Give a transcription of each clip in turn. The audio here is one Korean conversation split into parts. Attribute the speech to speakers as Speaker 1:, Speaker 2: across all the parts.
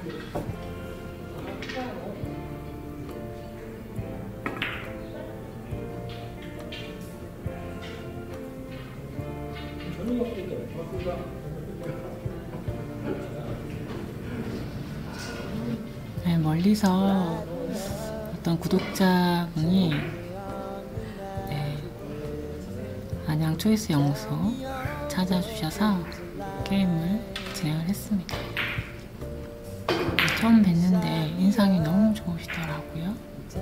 Speaker 1: 네, 멀리서 어떤 구독자분이 안양 초이스 연구소 찾아주셔서 게임을 진행을 했습니다. 처음 뵀는데 인상이 너무 좋으시더라고요.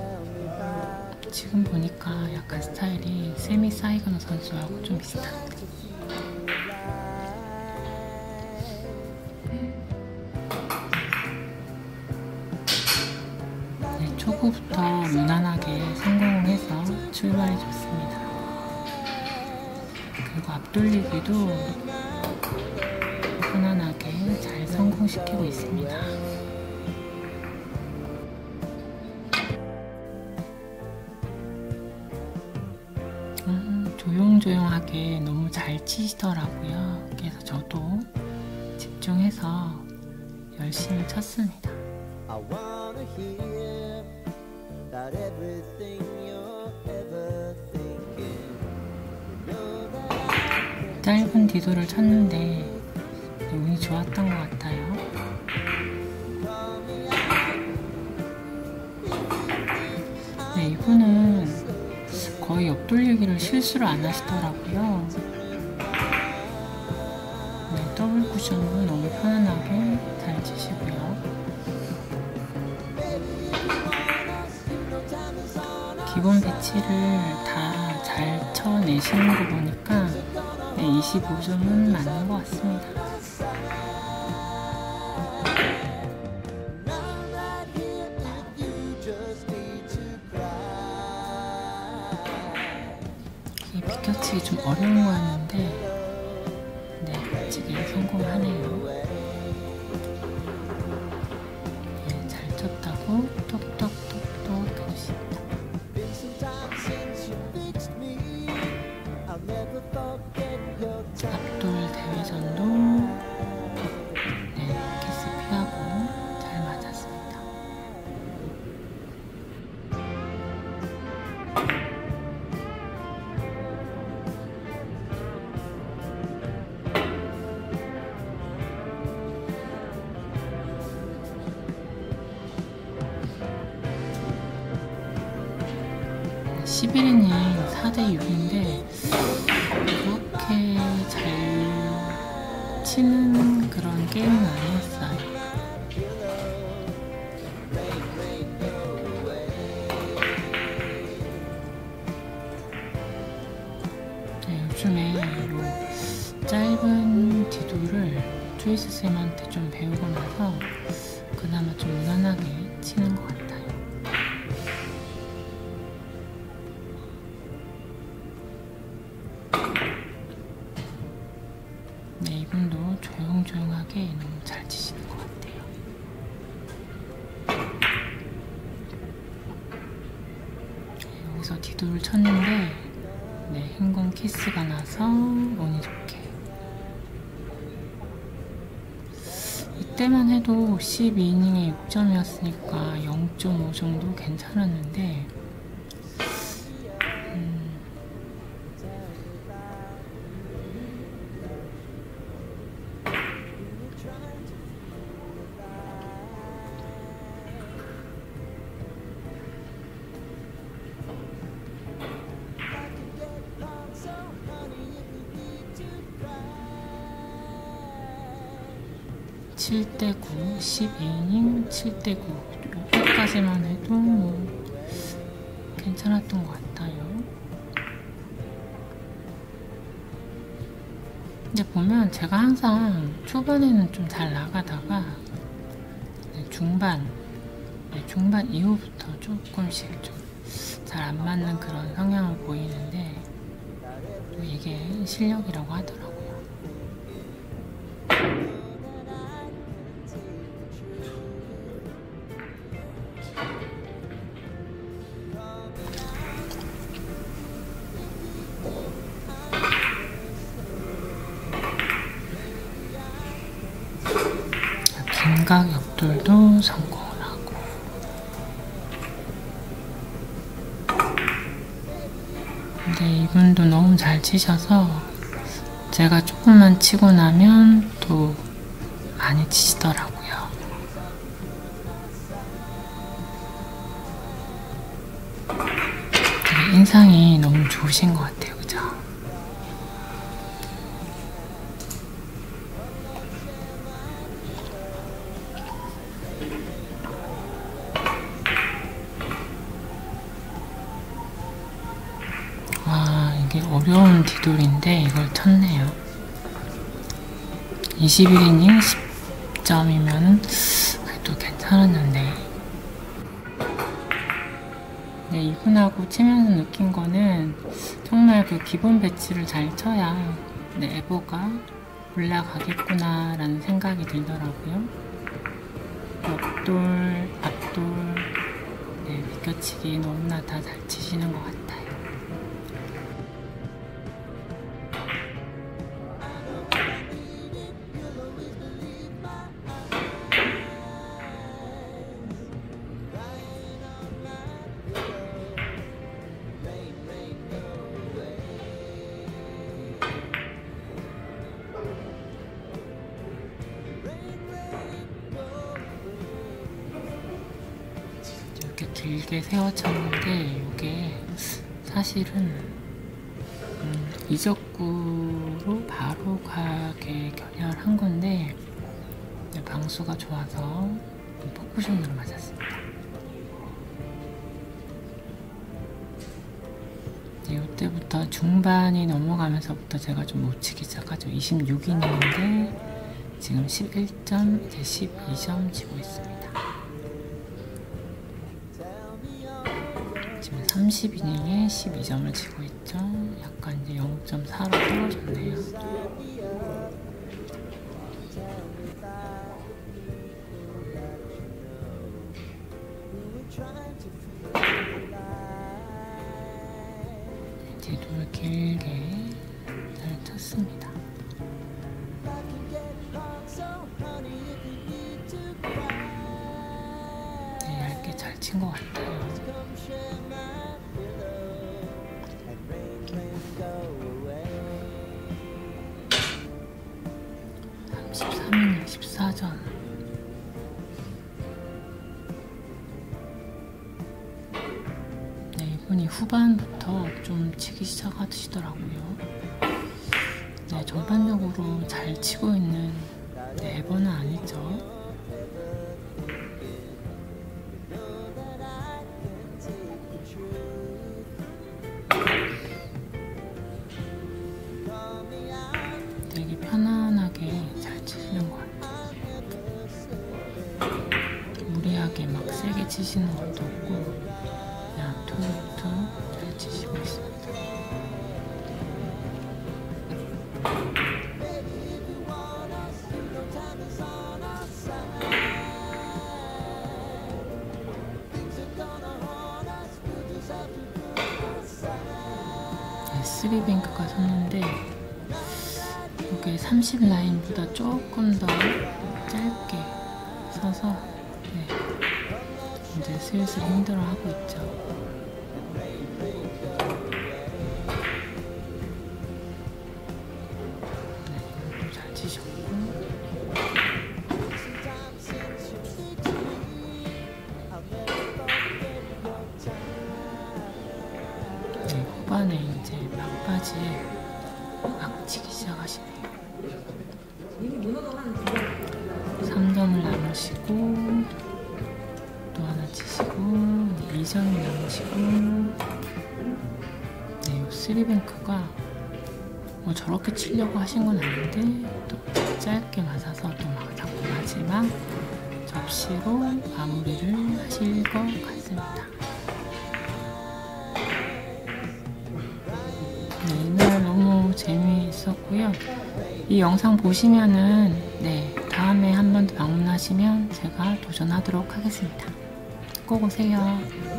Speaker 1: 지금 보니까 약간 스타일이 세미 사이거너 선수하고 좀 비슷합니다. 네, 초구부터 무난하게 성공해서 출발이 좋습니다. 그리고 앞돌리기도 편안하게 잘 성공시키고 있습니다. 조용조용하게 너무 잘 치시더라고요. 그래서 저도 집중해서 열심히 쳤습니다. 짧은 디도를 쳤는데 운이 좋았던 것 같아요. 네, 이분은 거의 옆돌리기를 실수를 안 하시더라고요. 네, 더블 쿠션도 너무 편안하게 잘 치시고요. 기본 배치를 다 잘 쳐내시는 거 보니까 25점은 맞는 것 같습니다. 비껴치기 좀 어려운 거였는데 멋지게 성공하네요. 잘 쳤다고 똑똑똑똑 해주십니다. 앞돌 대회전도 키스 피하고 잘 맞았습니다. 네, 11이닝 4대6인데 그렇게 잘 치는 그런 게임은 아니었어요. 요즘에 짧은 디도를 초이스 쌤한테 좀 배우고 나서 그나마 좀 무난하게 치는 것 같아요. 네, 이분도 조용조용하게 너무 잘 치시는 것 같아요. 여기서 디도를 쳤는데 행공 키스가 나서 운이 좋게. 이때만 해도 12이닝에 6점이었으니까 0.5 정도 괜찮았는데 (7대9) 12이닝 7대9 여기까지만 해도 괜찮았던 것 같아요. 근데 보면 제가 항상 초반에는 좀 잘 나가다가 중반 이후부터 조금씩 좀 잘 안 맞는 그런 성향을 보이는데 또 이게 실력이라고 하더라고요. 감각 옆돌 앞돌도 성공을 하고, 근데 이분도 너무 잘 치셔서 제가 조금만 치고 나면 또 많이 치시더라고요. 되게 인상이 너무 좋으신 것 같아요. 그죠? 와, 이게 어려운 디돌인데 이걸 쳤네요. 21이닝 10점이면 그래도 괜찮았는데. 네, 이분하고 치면서 느낀 거는 정말 그 기본 배치를 잘 쳐야 네, 에버가 올라가겠구나 라는 생각이 들더라고요. 옆돌, 앞돌, 네, 비껴치기 너무나 다 잘 치시는 것 같아요. 이렇게 길게 세워쳤는데 이게 사실은 이적구로 바로 가게 겨냥한 건데 방수가 좋아서 포쿠션으로 맞았습니다. 이때부터 중반이 넘어가면서부터 제가 좀 못 치기 시작하죠. 26이닝인데 지금 11점, 이제 12점 치고 있습니다. 지금 30이닝에 12점을 치고 있죠. 약간 이제 0.4로 떨어졌네요. 뒤돌 길게 잘 쳤습니다. 네, 얇게 잘 친 것 같아요. 33이닝 14점. 네, 이분이 후반부터 좀 치기 시작하시더라고요. 네, 전반적으로 잘 치고 있는 네, 에버는 아니죠. 되게 편안하게 잘 치시는 것 같아요. 무리하게 막 세게 치시는 것도 없고 그냥 툭툭 잘 치시고 있습니다. 네, 3뱅크가 섰는데 이게 30 라인보다 조금 더 짧게 서서 네, 이제 슬슬 힘들어하고 있죠. 네, 잘 치셨고 네, 후반에 이제 막바지에 막 치기 시작하시네요. 3점을 남으시고 또 하나 치시고 2점이 남으시고 네, 이 3뱅크가 뭐 저렇게 치려고 하신 건 아닌데 또 짧게 맞아서 또 막 자꾸 마지막 접시로 마무리를 하실 것 같습니다. 네, 이날 너무 재미있었고요. 이 영상 보시면은 네, 다음에 한 번 더 방문하시면 제가 도전하도록 하겠습니다. 꼭 오세요.